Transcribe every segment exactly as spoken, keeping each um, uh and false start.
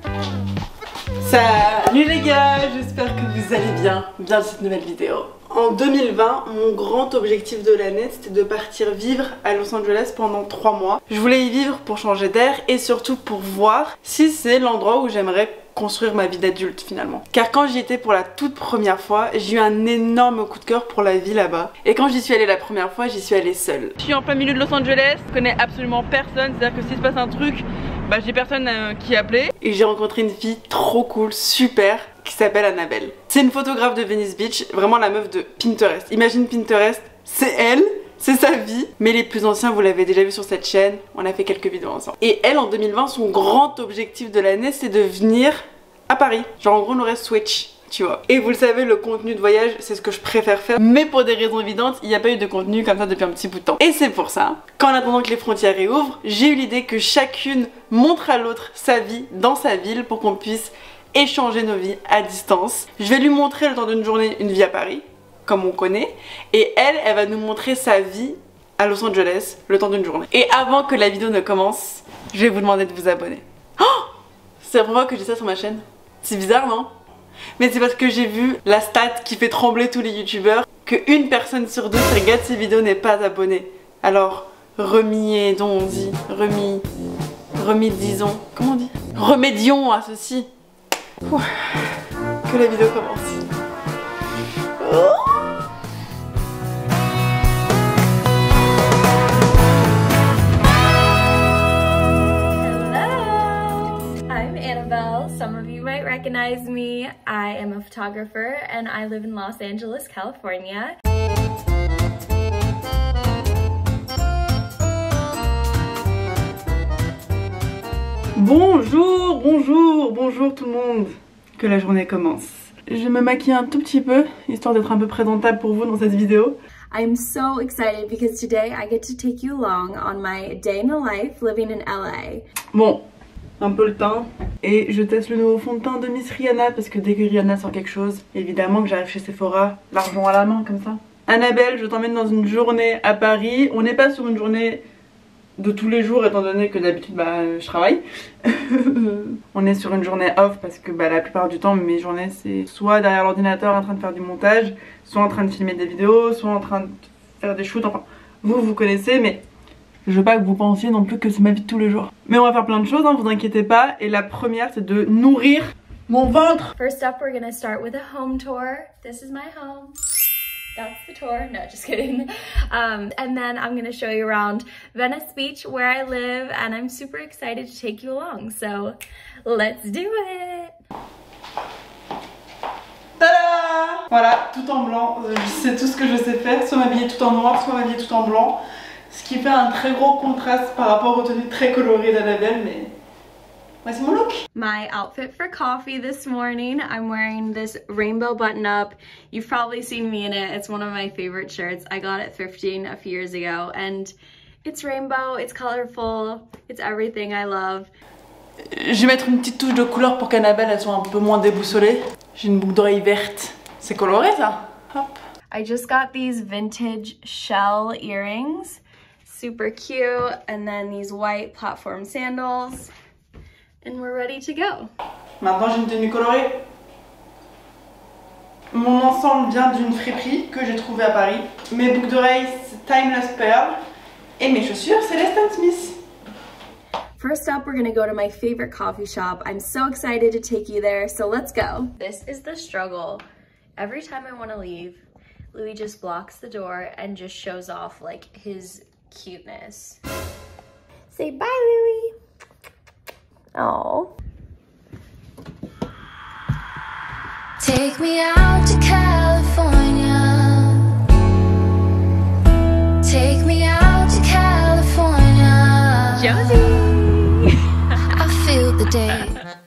Salut les gars, j'espère que vous allez bien, bien de cette nouvelle vidéo. En deux mille vingt, mon grand objectif de l'année, c'était de partir vivre à Los Angeles pendant trois mois. Je voulais y vivre pour changer d'air et surtout pour voir si c'est l'endroit où j'aimerais construire ma vie d'adulte finalement. Car quand j'y étais pour la toute première fois, j'ai eu un énorme coup de cœur pour la vie là-bas. Et quand j'y suis allée la première fois, j'y suis allée seule. Je suis en plein milieu de Los Angeles, je connais absolument personne, c'est-à-dire que s'il se passe un truc, bah j'ai personne euh, qui appelait. Et j'ai rencontré une fille trop cool, super, qui s'appelle Annabelle. C'est une photographe de Venice Beach, vraiment la meuf de Pinterest. Imagine Pinterest, c'est elle. C'est sa vie, mais les plus anciens vous l'avez déjà vu sur cette chaîne, on a fait quelques vidéos ensemble. Et elle en deux mille vingt, son grand objectif de l'année c'est de venir à Paris. Genre en gros on aurait switch, tu vois. Et vous le savez, le contenu de voyage c'est ce que je préfère faire, mais pour des raisons évidentes, il n'y a pas eu de contenu comme ça depuis un petit bout de temps. Et c'est pour ça qu'en attendant que les frontières réouvrent, j'ai eu l'idée que chacune montre à l'autre sa vie dans sa ville pour qu'on puisse échanger nos vies à distance. Je vais lui montrer le temps d'une journée une vie à Paris, comme on connaît, et elle, elle va nous montrer sa vie à Los Angeles le temps d'une journée. Et avant que la vidéo ne commence, je vais vous demander de vous abonner. Oh, c'est la première fois que je dis ça sur ma chaîne. C'est bizarre, non? Mais c'est parce que j'ai vu la stat qui fait trembler tous les youtubeurs, que une personne sur deux qui regarde ces vidéos n'est pas abonnée. Alors, remédions, on dit, remis, remédisons, comment on dit? Remédions à ceci. Ouh, que la vidéo commence. Oh. Some of you might recognize me. I am a photographer and I live in Los Angeles, California. Bonjour, bonjour, bonjour tout le monde. Que la journée commence. Je vais me maquiller un tout petit peu, histoire d'être un peu présentable pour vous dans cette vidéo. I'm so excited because today I get to take you along on my day in the life living in L A. Bon, un peu le teint. Et je teste le nouveau fond de teint de Miss Rihanna parce que dès que Rihanna sort quelque chose, évidemment que j'arrive chez Sephora, l'argent à la main comme ça. Annabelle, je t'emmène dans une journée à Paris. On n'est pas sur une journée de tous les jours étant donné que d'habitude bah, je travaille. On est sur une journée off parce que bah, la plupart du temps mes journées c'est soit derrière l'ordinateur en train de faire du montage, soit en train de filmer des vidéos, soit en train de faire des shoots, enfin vous vous connaissez, mais je veux pas que vous pensiez non plus que c'est ma vie de tous les jours. Mais on va faire plein de choses, hein, vous inquiétez pas. Et la première c'est de nourrir mon ventre. First up we're gonna start with a home tour. This is my home. That's the tour. No, just kidding. Um, and then I'm gonna show you around Venice Beach where I live and I'm super excited to take you along. So let's do it. Tada! Voilà, tout en blanc. C'est tout ce que je sais faire. Soit m'habiller tout en noir, soit m'habiller tout en blanc. Ce qui fait un très gros contraste par rapport aux tenues très colorées d'Annabelle, mais voici mon look. My outfit for coffee this morning, I'm wearing this rainbow button up. You've probably seen me in it. It's one of my favorite shirts. I got it thrifting a few years ago and it's rainbow, it's colorful, it's everything I love. Je vais mettre une petite touche de couleur pour qu'Annabelle elle soit un peu moins déboussolée. J'ai une boucle d'oreille verte. C'est coloré ça. Hop. I just got these vintage shell earrings. Super cute, and then these white platform sandals, and we're ready to go. Maintenant j'ai une tenue colorée. Mon ensemble vient d'une friperie que j'ai trouvée à Paris. Mes boucles d'oreilles c'est Timeless Pearl et mes chaussures c'est les Stan Smith. First up, we're gonna go to my favorite coffee shop. I'm so excited to take you there, so let's go. This is the struggle. Every time I want to leave, Louis just blocks the door and just shows off like his cuteness. Say bye, Louis. Oh. Take me out to California. Take me out to California. Josie. I feel the day.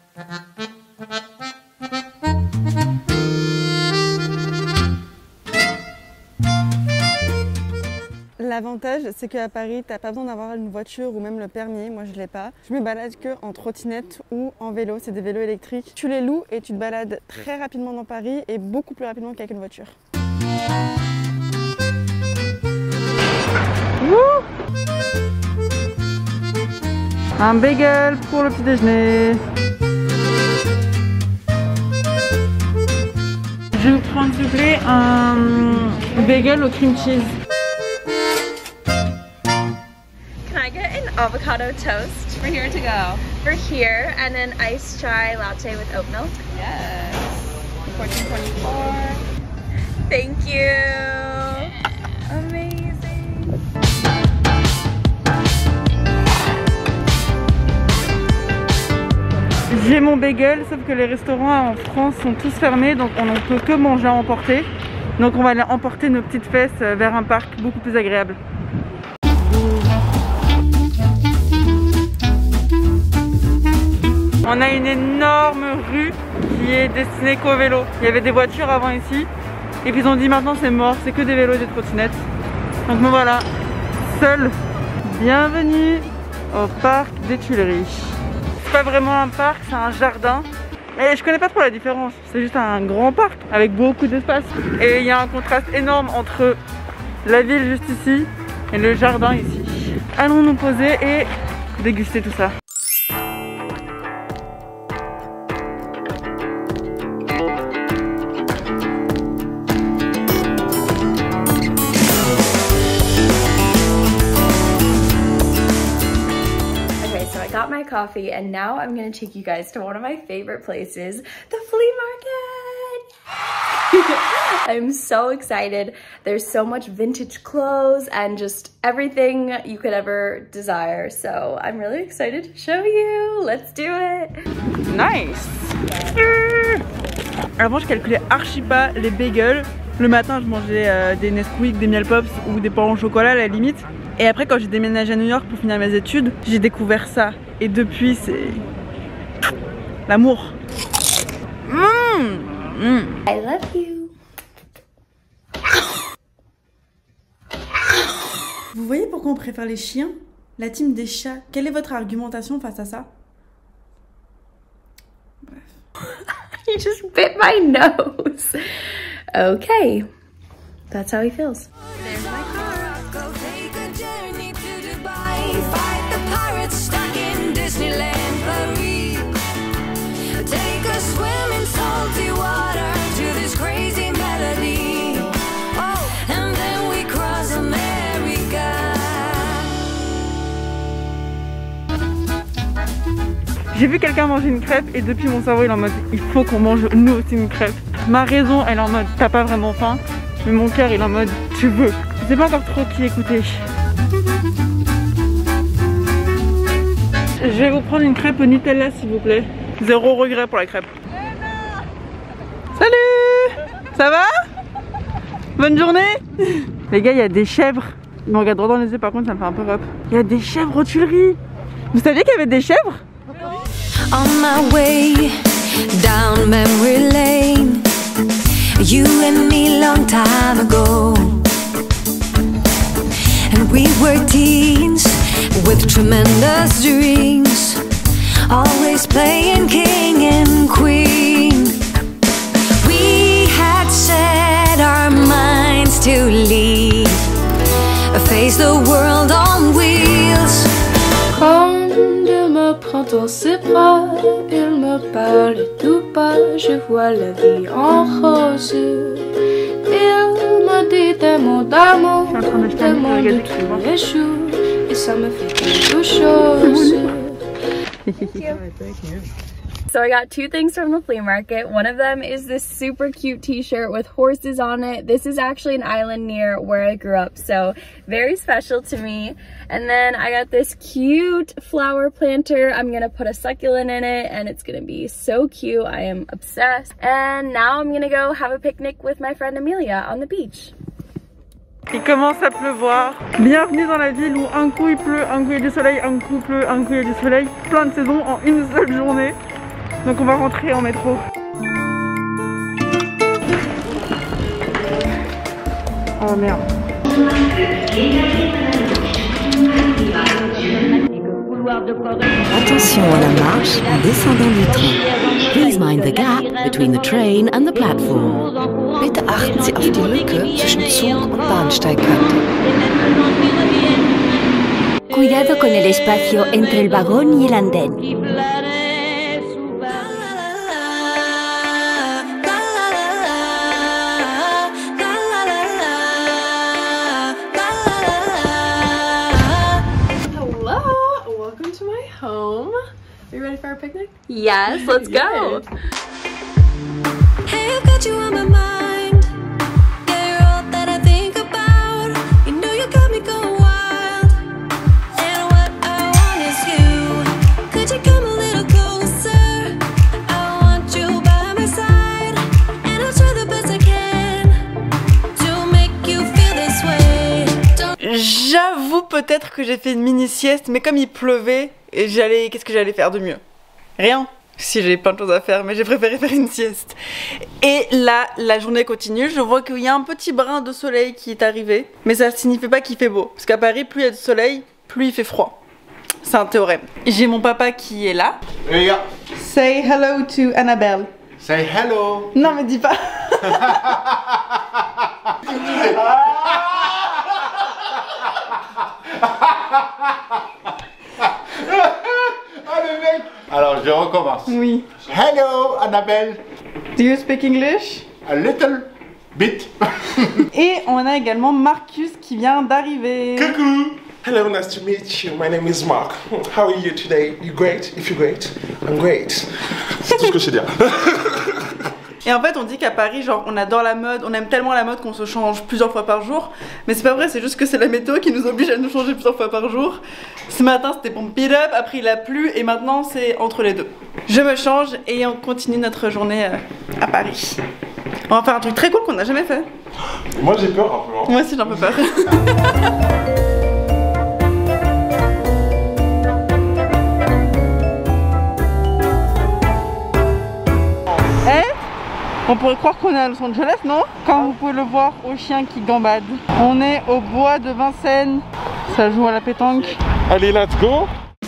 L'avantage, c'est qu'à Paris, t'as pas besoin d'avoir une voiture ou même le permis. Moi, je l'ai pas. Je me balade que en trottinette ou en vélo. C'est des vélos électriques. Tu les loues et tu te balades très rapidement dans Paris et beaucoup plus rapidement qu'avec une voiture. Wouh! Un bagel pour le petit déjeuner. prendre s'il te plaît un bagel au cream cheese. Can I get an avocado toast? For here to go. For here, and then iced chai latte with oat milk. Yes. fourteen twenty-four. Thank you. Amazing. J'ai mon bagel, sauf que les restaurants en France sont tous fermés, donc on ne peut que manger à emporter. Donc on va aller emporter nos petites fesses vers un parc beaucoup plus agréable. On a une énorme rue qui est destinée qu'aux vélos. Il y avait des voitures avant ici, et puis ils ont dit maintenant c'est mort, c'est que des vélos et des trottinettes. Donc me voilà, seule. Bienvenue au parc des Tuileries. C'est pas vraiment un parc, c'est un jardin. Et je connais pas trop la différence, c'est juste un grand parc avec beaucoup d'espace. Et il y a un contraste énorme entre la ville juste ici et le jardin ici. Allons nous poser et déguster tout ça. Got my coffee and now I'm gonna take you guys to one of my favorite places, the flea market. I'm so excited. There's so much vintage clothes and just everything you could ever desire. So I'm really excited to show you. Let's do it. Nice. Avant je calculais archi pas les bagels. Le matin je mangeais euh, des Nesquik, des Miel Pops ou des pains au chocolat à la limite. Et après quand j'ai déménagé à New York pour finir mes études, j'ai découvert ça. Et depuis c'est l'amour. Mmh. Mmh. I love you. Vous voyez pourquoi on préfère les chiens? La team des chats. Quelle est votre argumentation face à ça? Bref. He just bit my nose. Okay, that's how he feels. There's my car. Go take a journey to Dubai. Fight the pirates stuck in Disneyland Paris. Take a swim in salty water to this crazy melody. Oh, and then we cross America. J'ai vu quelqu'un manger une crêpe et depuis mon cerveau il est en mode il faut qu'on mange nous aussi une crêpe. Ma raison elle est en mode t'as pas vraiment faim, mais mon cœur il est en mode tu veux. Je sais pas encore trop qui écouter. Je vais vous prendre une crêpe au Nutella s'il vous plaît. Zéro regret pour la crêpe. Salut! Ça va? Bonne journée! Les gars il y a des chèvres. Ils me regardent droit dans les yeux par contre ça me fait un peu rep. Il y a des chèvres aux Tuileries. Vous saviez qu'il y avait des chèvres? On my way down memory lane, you and me long time ago, and we were teens with tremendous dreams, always playing king and queen. We had set our minds to leave, face the world on wheels. Quand il me prend dans ses bras, il me parle tout bas, je vois la vie en rose. Il me dit des mots d'amour, des mots de tous les jours, et ça me fait quelque chose. So I got two things from the flea market. One of them is this super cute t-shirt with horses on it. This is actually an island near where I grew up, so very special to me. And then I got this cute flower planter. I'm gonna put a succulent in it and it's gonna be so cute. I am obsessed. And now I'm gonna go have a picnic with my friend Amelia on the beach. Il commence à pleuvoir. Bienvenue dans la ville où un coup il pleut, un coup il y a du soleil, un coup il pleut, un coup il y a du soleil. Plein de saisons en une seule journée. Donc on va rentrer en métro. Oh merde. Attention à la marche en descendant du train. Please mind the gap between the train and the platform. Bitte achten Sie auf die Lücke zwischen Zug und Bahnsteigkante. Cuidado con el espacio entre el vagón y el andén. picnic? Yes, let's go. Hey, I've got you on my mind. Yeah, you're all that I think about. You know you got me going wild. And what I want is you. Could you come a little closer? I want you by my side. And I'll try the best I can to make you feel this way. Don't J'avoue peut-être que j'ai fait une mini sieste, mais comme il pleuvait, j'allais, qu'est-ce que j'allais faire de mieux? Rien. Si, j'avais plein de choses à faire, mais j'ai préféré faire une sieste. Et là, la journée continue. Je vois qu'il y a un petit brin de soleil qui est arrivé, mais ça ne signifie pas qu'il fait beau. Parce qu'à Paris, plus il y a de soleil, plus il fait froid. C'est un théorème. J'ai mon papa qui est là. Hey, yeah. Say hello to Annabelle. Say hello. Non, mais dis pas. Alors je recommence. Oui. Hello Annabelle. Do you speak English? A little bit. Et on a également Marcus qui vient d'arriver. Coucou. Hello, nice to meet you. My name is Mark. How are you today? You great? If you're great, I'm great. C'est tout ce que je sais dire. Et en fait on dit qu'à Paris genre on adore la mode, on aime tellement la mode qu'on se change plusieurs fois par jour. Mais c'est pas vrai, c'est juste que c'est la météo qui nous oblige à nous changer plusieurs fois par jour. Ce matin c'était pump it up, après il a plu et maintenant c'est entre les deux. Je me change et on continue notre journée euh, à Paris. On va faire un truc très cool qu'on n'a jamais fait. Moi j'ai peur un peu. Hein. Moi aussi j'ai un peu peur. On pourrait croire qu'on est à Los Angeles, non? Quand vous pouvez le voir au chien qui gambade. On est au bois de Vincennes. Ça joue à la pétanque. Allez, let's go.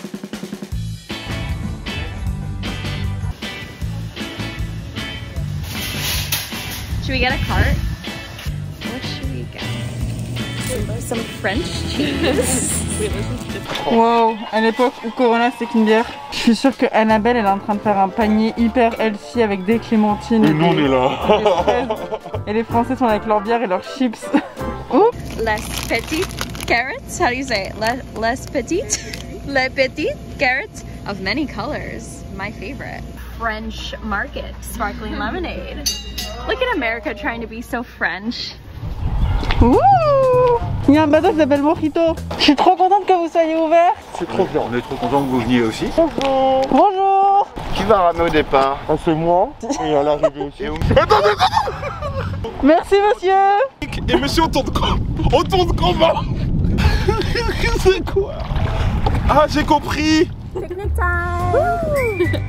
Should we get a cart? What should we get? Some French cheese. Wow, à l'époque où Corona c'était qu'une bière. Je suis sûre que Annabelle elle est en train de faire un panier hyper healthy avec des clémentines. Et nous on est là. Et les Français sont avec leur bière et leurs chips. Ouh. Less petite carrots? How do you say it? Less, less petite? Les petites carrots of many colors. My favorite. French market sparkling lemonade. Look at America trying to be so French. Ouh. Il y a un bateau qui s'appelle Mojito. Je suis trop contente que vous soyez ouverts. C'est trop bien. On est trop content que vous veniez aussi. Bonjour. Bonjour. Qui va ramener au départ? Ah, c'est moi. Et à l'arrivée aussi. Attendez, Merci monsieur. Et monsieur, on tourne comment? On tourne comment? C'est quoi? Ah, j'ai compris. Picnic time.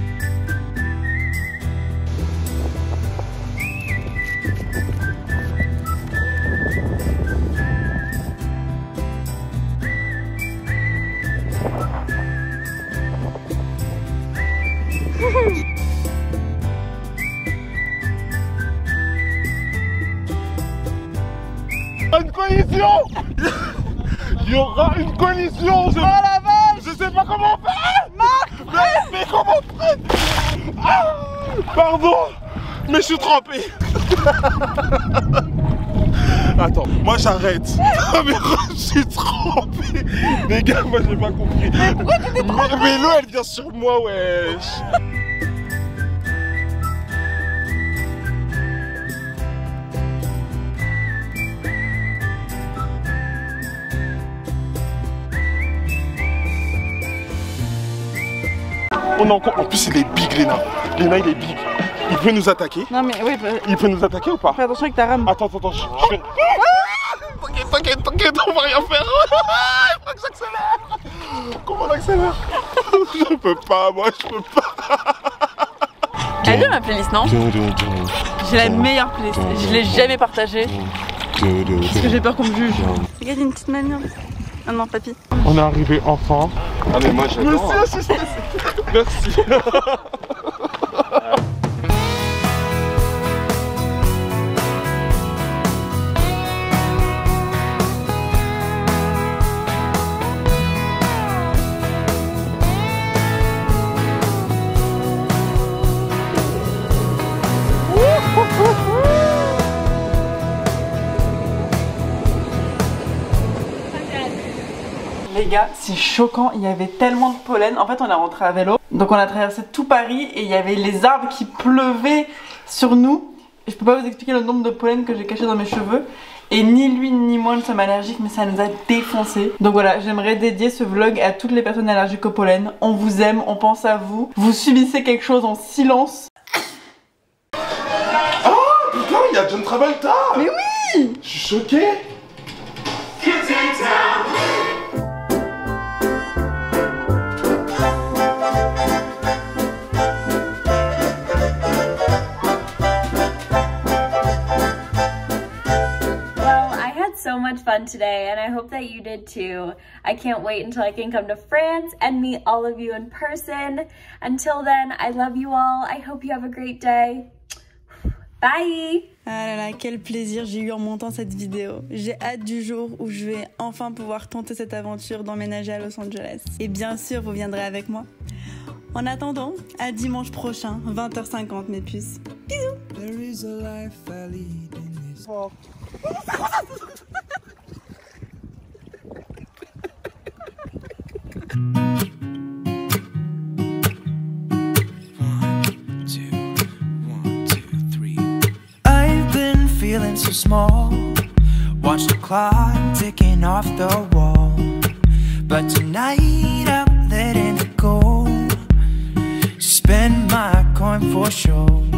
Une collision. Il y aura une collision. Je... Oh la vache. Je sais pas comment faire. Marc. Mais, mais comment faire? Ah, pardon. Mais je suis trempé. Attends, moi j'arrête. Mais je suis trempé. Les gars, moi j'ai pas compris. Mais pourquoi tu t'es trempé? Mais l'eau elle vient sur moi, wesh. On a encore... En plus il est big, Léna. Léna il est big. Il peut nous attaquer. Non mais oui. Bah... Il peut nous attaquer ou pas? Fais attention avec ta rame. Attends, attends, attends, je, je fais... T'inquiète, t'inquiète, t'inquiète, on va rien faire. Il faut que j'accélère. Comment on accélère? Je peux pas, moi je peux pas. Elle est bien ma playlist, non? J'ai la meilleure playlist. Je l'ai jamais partagée. Parce que j'ai peur qu'on me juge. Regarde, une petite manière. Ah non, papy. On est arrivé enfin. Ah mais moi j'adore. Merci, assistant. Merci. Les gars, c'est choquant, il y avait tellement de pollen. En fait, on est rentré à vélo, donc on a traversé tout Paris et il y avait les arbres qui pleuvaient sur nous. Je peux pas vous expliquer le nombre de pollen que j'ai caché dans mes cheveux. Et ni lui ni moi ne sommes allergiques, mais ça nous a défoncé. Donc voilà, j'aimerais dédier ce vlog à toutes les personnes allergiques au pollen. On vous aime, on pense à vous. Vous subissez quelque chose en silence. Oh putain, il y a John Travolta. Mais oui, je suis choqué. So much fun today, and I hope that you did too. I can't wait until I can come to France and meet all of you in person. Until then, I love you all. I hope you have a great day. Bye! Ah là là, quel plaisir j'ai eu en montant cette vidéo. J'ai hâte du jour où je vais enfin pouvoir tenter cette aventure d'emménager à Los Angeles. Et bien sûr, vous viendrez avec moi. En attendant, à dimanche prochain, vingt heures cinquante mes puces. Bisous! Oh. Feeling so small, watch the clock ticking off the wall, but tonight I'm letting it go, spend my coin for sure.